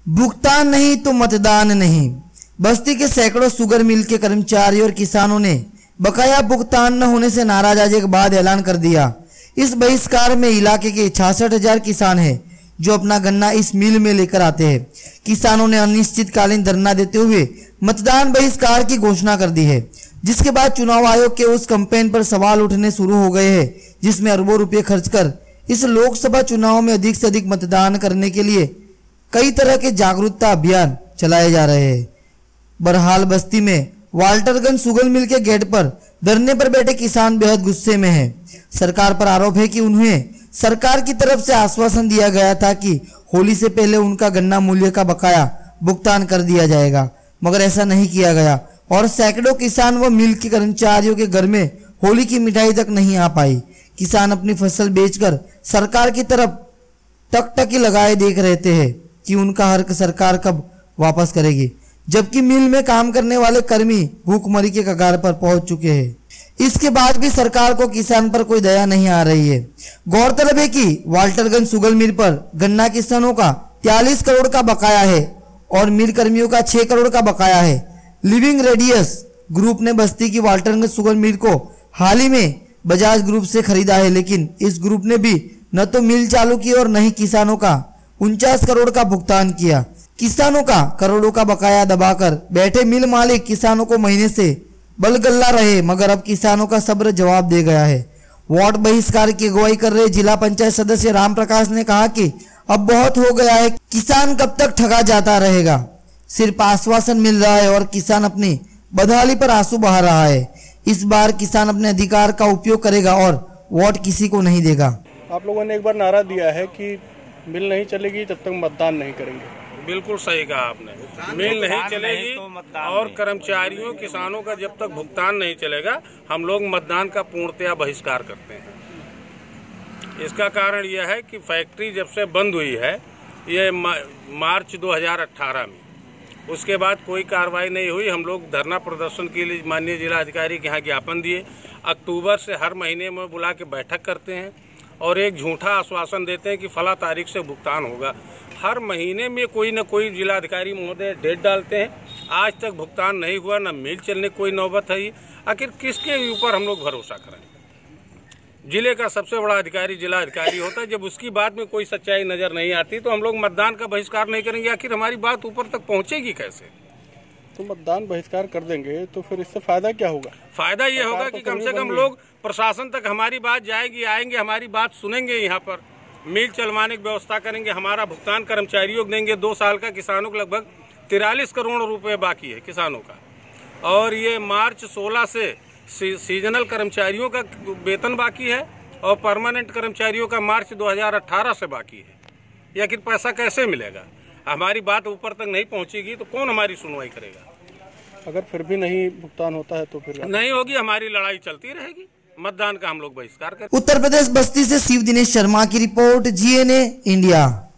भुगतान नहीं तो मतदान नहीं। बस्ती के सैकड़ों शुगर मिल के कर्मचारियों और किसानों ने बकाया भुगतान न होने से नाराज आने के बाद ऐलान कर दिया। इस बहिष्कार में इलाके के 66,000 किसान हैं जो अपना गन्ना इस मिल में लेकर आते हैं। किसानों ने अनिश्चितकालीन धरना देते हुए मतदान बहिष्कार की घोषणा कर दी है, जिसके बाद चुनाव आयोग के उस कैंपेन पर सवाल उठने शुरू हो गए हैं जिसमें अरबों रुपए खर्च कर इस लोकसभा चुनाव में अधिक से अधिक मतदान करने के लिए कई तरह के जागरूकता अभियान चलाए जा रहे हैं। बहरहाल बस्ती में वाल्टरगंज शुगर मिल के गेट पर धरने पर बैठे किसान बेहद गुस्से में हैं। सरकार पर आरोप है कि उन्हें सरकार की तरफ से आश्वासन दिया गया था कि होली से पहले उनका गन्ना मूल्य का बकाया भुगतान कर दिया जाएगा, मगर ऐसा नहीं किया गया और सैकड़ों किसान व मिल के कर्मचारियों के घर में होली की मिठाई तक नहीं आ पाई। किसान अपनी फसल बेचकर सरकार की तरफ टकटकी लगाए देख रहते हैं कि उनका हक सरकार कब वापस करेगी, जबकि मिल में काम करने वाले कर्मी भूखमरी के कगार पर पहुंच चुके हैं। इसके बाद भी सरकार को किसान पर कोई दया नहीं आ रही है। गौरतलब है कि वाल्टरगंज शुगर मिल पर गन्ना किसानों का 43 करोड़ का बकाया है और मिल कर्मियों का 6 करोड़ का बकाया है। लिविंग रेडियस ग्रुप ने बस्ती की वाल्टरगंज शुगर मिल को हाल ही में बजाज ग्रुप से खरीदा है, लेकिन इस ग्रुप ने भी न तो मिल चालू की और न ही किसानों का 49 करोड़ का भुगतान किया। किसानों का करोड़ों का बकाया दबाकर बैठे मिल मालिक किसानों को महीने से बलगल्ला रहे, मगर अब किसानों का सब्र जवाब दे गया है। वोट बहिष्कार की अगुवाई कर रहे जिला पंचायत सदस्य राम प्रकाश ने कहा कि अब बहुत हो गया है, किसान कब तक ठगा जाता रहेगा। सिर्फ आश्वासन मिल रहा है और किसान अपनी बदहाली पर आंसू बहा रहा है। इस बार किसान अपने अधिकार का उपयोग करेगा और वोट किसी को नहीं देगा। आप लोगों ने एक बार नारा दिया है कि मिल नहीं चलेगी जब तक मतदान नहीं करेंगे। बिल्कुल सही कहा आपने, मिल नहीं चलेगी और कर्मचारियों किसानों का जब तक भुगतान नहीं चलेगा हम लोग मतदान का पूर्णतया बहिष्कार करते हैं। इसका कारण यह है कि फैक्ट्री जब से बंद हुई है, ये मार्च 2018 में, उसके बाद कोई कार्रवाई नहीं हुई। हम लोग धरना प्रदर्शन के लिए माननीय जिला अधिकारी के यहाँ ज्ञापन दिए। अक्टूबर से हर महीने में बुला के बैठक करते हैं और एक झूठा आश्वासन देते हैं कि फला तारीख से भुगतान होगा। हर महीने में कोई न कोई जिलाधिकारी महोदय डेट डालते हैं, आज तक भुगतान नहीं हुआ, न मिल चलने कोई नौबत है। आखिर किसके ऊपर हम लोग भरोसा करें? जिले का सबसे बड़ा अधिकारी जिला अधिकारी होता है, जब उसकी बात में कोई सच्चाई नजर नहीं आती तो हम लोग मतदान का बहिष्कार नहीं करेंगे। आखिर हमारी बात ऊपर तक पहुंचेगी कैसे? तो मतदान बहिष्कार कर देंगे तो फिर इससे फायदा क्या होगा? फायदा ये होगा कि कम से कम लोग प्रशासन तक हमारी बात जाएगी, आएंगे, हमारी बात सुनेंगे, यहाँ पर मिल चलवाने की व्यवस्था करेंगे, हमारा भुगतान कर्मचारियों को देंगे। 2 साल का किसानों को लगभग 43 करोड़ रुपए बाकी है किसानों का, और ये मार्च 16 से सीजनल कर्मचारियों का वेतन बाकी है और परमानेंट कर्मचारियों का मार्च 2018 से बाकी है। ये आखिर पैसा कैसे मिलेगा? हमारी बात ऊपर तक नहीं पहुंचेगी तो कौन हमारी सुनवाई करेगा? अगर फिर भी नहीं भुगतान होता है तो फिर नहीं होगी, हमारी लड़ाई चलती रहेगी। मतदान का हम लोग बहिष्कार करें। उत्तर प्रदेश बस्ती से शिव दिनेश शर्मा की रिपोर्ट, GNA इंडिया।